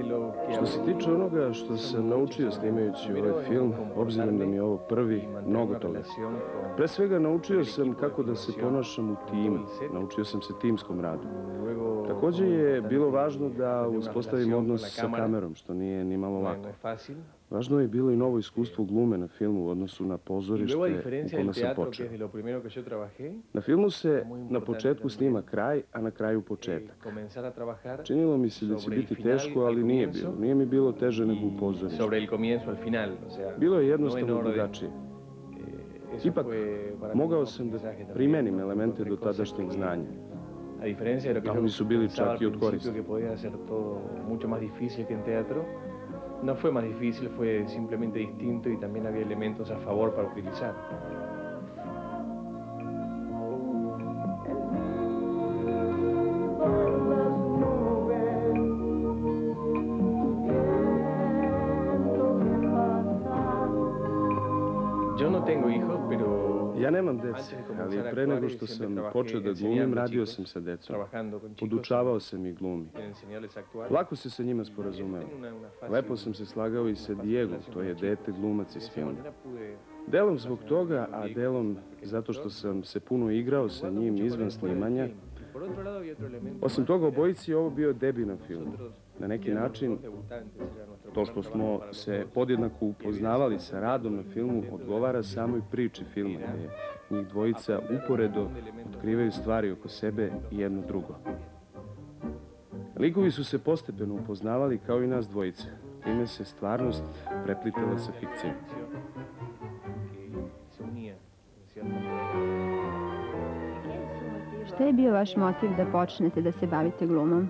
Što se tiče onoga što sam naučio snimajući ovaj film, obzirom da mi je ovo prvi, mnogo toga. Pre svega naučio sam kako da se ponašam u timu, naučio sam se timskom radu. Također je bilo važno da uspostavim odnos sa kamerom, što nije ni malo lako. Važno je bilo i novo iskustvo glume na filmu u odnosu na pozorište u kome sam počeo. Na filmu se na početku snima kraj, a na kraju početak. Činilo mi se da će biti teško, ali nije bilo. Nije mi bilo teže nego u pozorištu. Bilo je jednostavno drugačije. Ipak, mogao sam da primenim elemente do tadašnjeg znanja. A oni su bili čak i od koristi. No fue más difícil, fue simplemente distinto y también había elementos a favor para utilizar. Yo no tengo hijos, pero ja nemam dece, ali pre nego što sam počeo da glumim, radio sam sa decom. Podučavao sam ih glumi. Lako se sa njima sporazumeo. Lepo sam se slagao i sa Diego, to je dete glumac iz filma. Delom zbog toga, a delom zato što sam se puno igrao sa njim izvan snimanja. Osim toga, obojici je ovo bio debi na filmu. Na neki način, to što smo se podjednako upoznavali sa radom na filmu odgovara samoj priči filma, gdje njih dvojica uporedo otkrivaju stvari oko sebe i jedno drugo. Likovi su se postepeno upoznavali kao i nas dvojica. Time se stvarnost preplitala sa fikcijom. Šta je bio vaš motiv da počnete da se bavite glumom?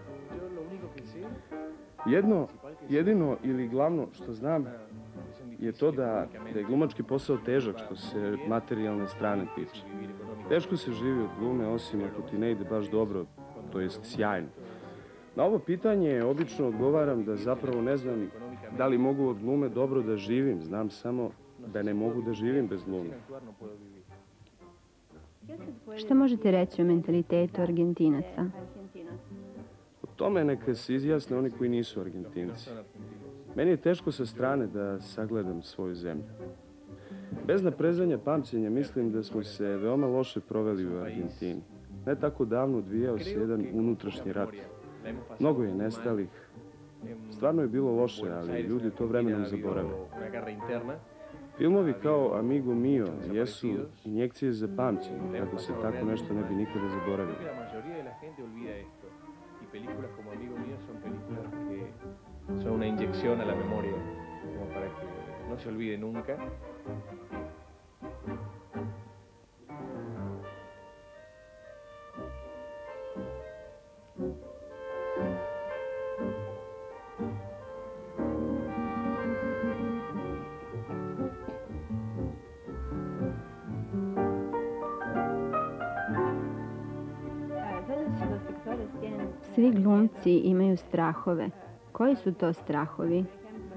Jedino ili glavno što znam je to da je glumački posao težak što se materijalne strane tiče. Teško se živi od glume, osim ako ti ne ide baš dobro, to jest sjajno. Na ovo pitanje obično odgovaram da zapravo ne znam da li mogu od glume dobro da živim, znam samo da ne mogu da živim bez glume. Šta možete reći o mentalitetu Argentinaca? O tome neka se izjasne oni koji nisu Argentinci. Meni je teško sa strane da sagledam svoju zemlju. Bez naprezanja pamćenja mislim da smo se veoma loše proveli u Argentini. Ne tako davno odvijao se jedan unutrašnji rat. Mnogo je nestalih. Stvarno je bilo loše, ali ljudi to vremenom zaborave. Filmovi kao Amigo Mio jesu injekcije za pamćenje, kako se tako nešto ne bi nikada zaboravilo. Películas como Amigo Mío son películas que son una inyección a la memoria, como para que no se olvide nunca. Svi glumci imaju strahove. Koji su to strahovi?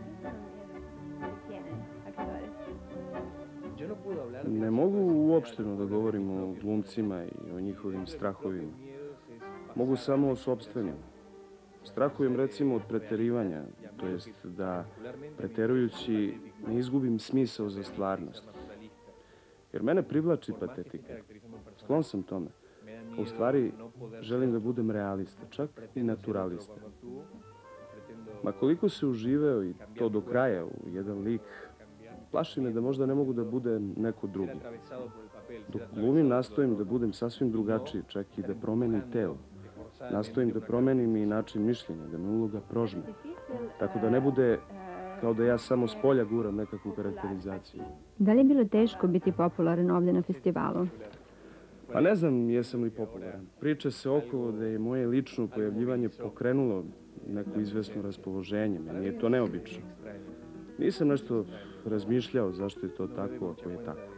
Ne mogu uopšteno da govorim o glumcima i o njihovim strahovima. Mogu samo o sopstvenim. Strahujem recimo od preterivanja, to jest da preterujući ne izgubim smisao za stvarnost. Jer mene privlači patetika. Sklon sam tome. U stvari, želim da budem realista, čak i naturalista. Ma koliko se uživeo i to do kraja u jedan lik, plaši me da možda ne mogu da budem neko drugi. Dok glumim, nastojim da budem sasvim drugačiji, čak i da promenim telo. Nastojim da promenim i način mišljenja, da me uloga prožme. Tako da ne bude kao da ja samo s polja guram nekakvu karakterizaciju. Da li je bilo teško biti popularan ovdje na festivalu? Pa ne znam jesam li popularan. Priča se okolo da je moje lično pojavljivanje pokrenulo neko izvesno raspoloženje. Meni je to neobično. Nisam nešto razmišljao zašto je to tako, ako je tako.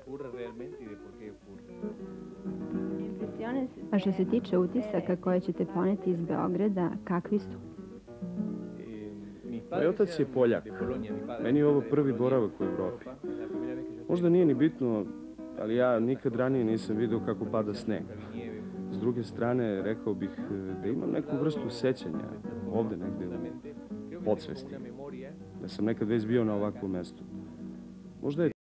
A što se tiče utisaka koje ćete poneti iz Beograda, kakvi su? Moj otac je Poljak. Meni je ovo prvi boravak u Evropi. Možda nije ni bitno, ali ja nikad ranije nisam vidio kako pada sneg. S druge strane, rekao bih da imam neku vrstu sećanja ovde negde podsvesti, da sam nekad već bio na ovakvom mestu. Možda je